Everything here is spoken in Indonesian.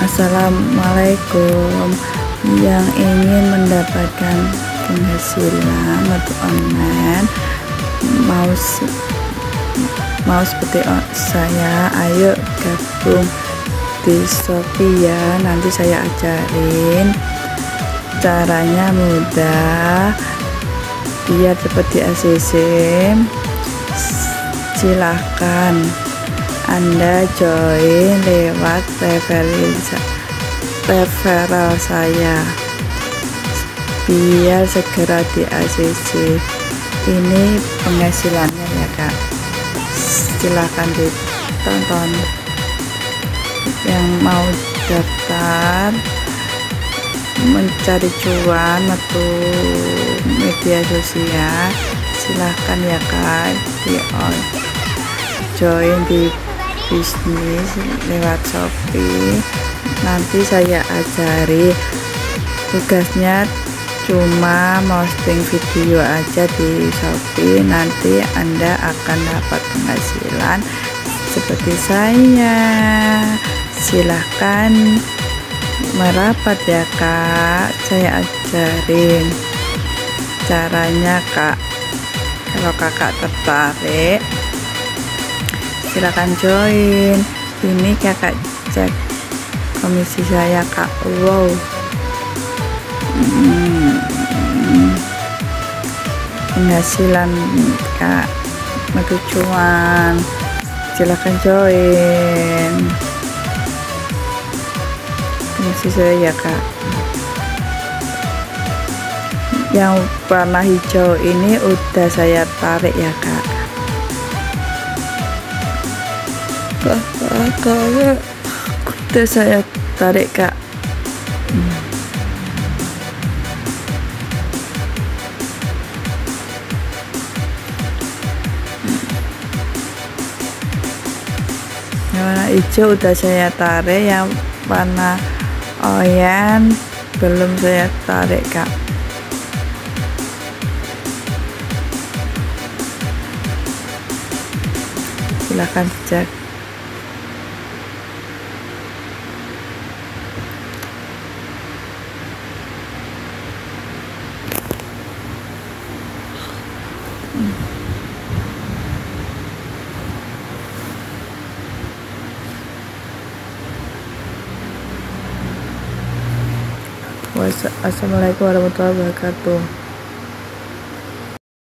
Assalamualaikum. Yang ingin mendapatkan penghasilan atau online, mau seperti saya, ayo gabung di Shopee ya. Nanti saya ajarin caranya, mudah biar cepat di ACC. Silahkan Anda join lewat referral saya biar segera di ACC. Ini penghasilannya ya Kak, silahkan ditonton. Yang mau daftar mencari cuan atau media sosial, silahkan ya Kak, join di bisnis lewat Shopee. Nanti saya ajari, tugasnya cuma posting video aja di Shopee. Nanti Anda akan dapat penghasilan seperti saya. Silahkan merapat ya Kak, saya ajarin caranya Kak. Kalau kakak tertarik, silakan join. Ini kakak cek komisi saya Kak. Wow, penghasilan Kak, metu cuan. Silakan join komisi saya ya Kak. Yang warna hijau ini udah saya tarik ya Kak. Kakak udah saya tarik Kak. Yang warna hijau udah saya tarik, yang warna oranye belum saya tarik Kak. Silahkan cek. Wassalamualaikum warahmatullahi wabarakatuh.